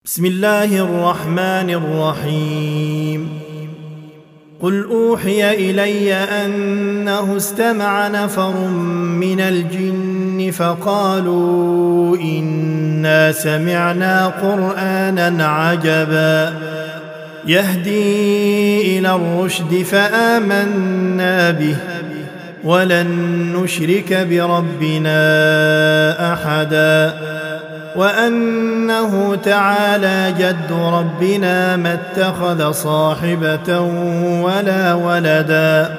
بسم الله الرحمن الرحيم. قل أوحي إلي أنه استمع نفر من الجن فقالوا إنا سمعنا قرآنا عجبا يهدي إلى الرشد فآمنا به ولن نشرك بربنا أحدا وأنه تعالى جد ربنا ما اتخذ صاحبة ولا ولدا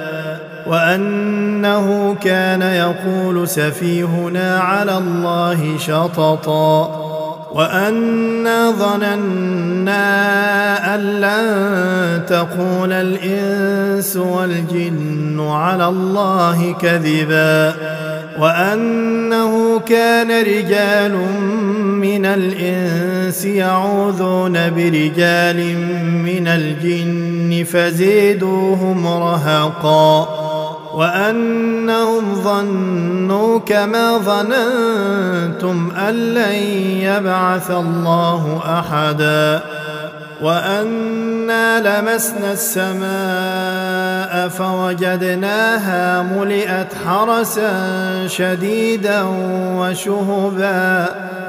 وأنه كان يقول سفيهنا على الله شططا وأنا ظننا أن لن تقول الإنس والجن على الله كذبا وأنه كان رجال من الإنس يعوذون برجال من الجن فزيدوهم رهقا وأنهم ظنوا كما ظننتم أن لن يبعث الله أحدا وأنا لمسنا السماء فوجدناها ملئت حرسا شديدا وشهبا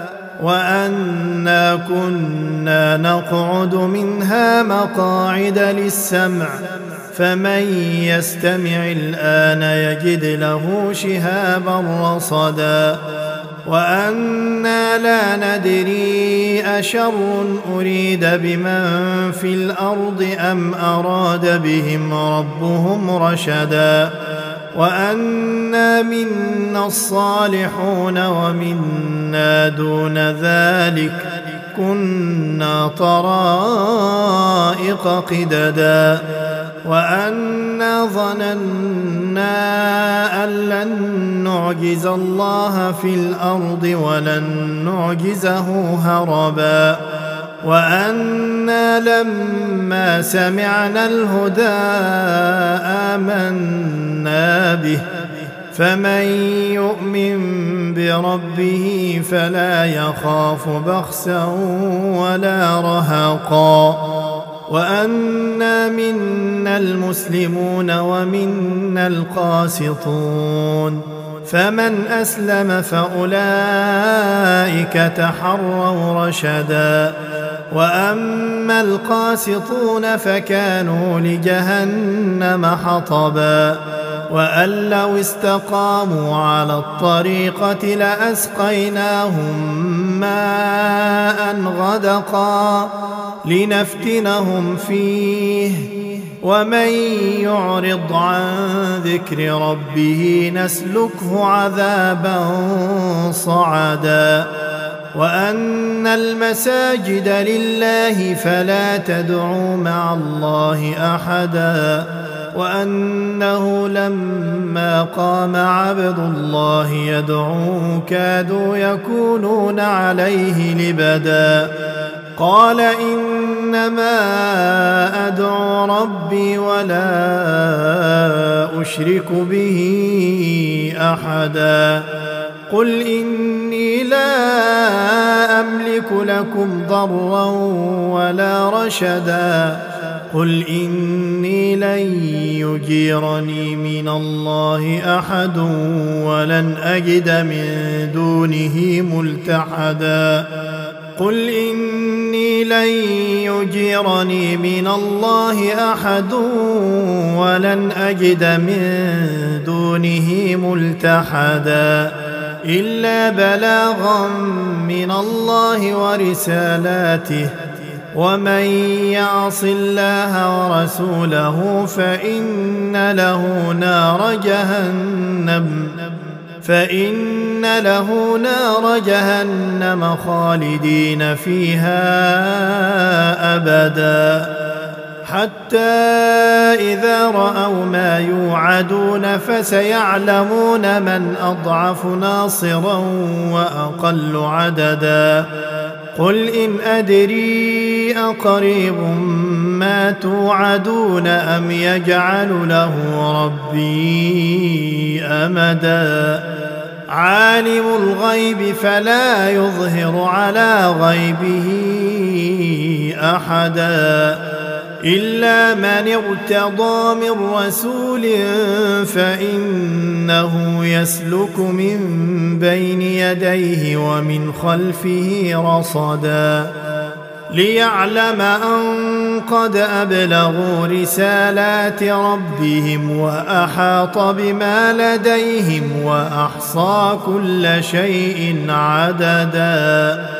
وأنا كنا نقعد منها مقاعد للسمع فمن يستمع الآن يجد له شهابا رصدا وأنا لا ندري أشر أريد بمن في الأرض أم أراد بهم ربهم رشدا وأنا منا الصالحون ومنا دون ذلك كنا طرائق قددا وأنا ظننا أن لن نعجز الله في الأرض ولن نعجزه هربا وأنا لما سمعنا الهدى آمنا به فمن يؤمن بربه فلا يخاف بخسا ولا رهقا وأنا منا المسلمون ومنا القاسطون فمن أسلم فأولئك تحروا رشدا وأما القاسطون فكانوا لجهنم حطبا وأن لو استقاموا على الطريقة لأسقيناهم ماء غدقا لنفتنهم فيه ومن يعرض عن ذكر ربه نسلكه عذابا صعدا وأن المساجد لله فلا تدعوا مع الله أحدا وأنه لما قام عبد الله يدعوه كادوا يكونون عليه لبدا قال إنما أدعو ربي ولا أشرك به أحدا قل إني لا أملك لكم ضرا ولا رشدا قل إني لن يجيرني من الله أحد ولن أجد من دونه ملتحدا قل إني لن يجيرني من الله أحد ولن أجد من دونه ملتحدا إلا بلاغا من الله ورسالاته ومن يعص الله ورسوله فإن له نار جهنم خالدين فيها أبدا حتى إذا رأوا ما يوعدون فسيعلمون من أضعف ناصرا وأقل عددا قل إن أدري أقريب ما توعدون أم يجعل له ربي أمدا عالم الغيب فلا يظهر على غيبه أحدا إلا من ارتضى من رسول فإنه يسلك من بين يديه ومن خلفه رصدا ليعلم أن قد أبلغوا رسالات ربهم وأحاط بما لديهم وأحصى كل شيء عددا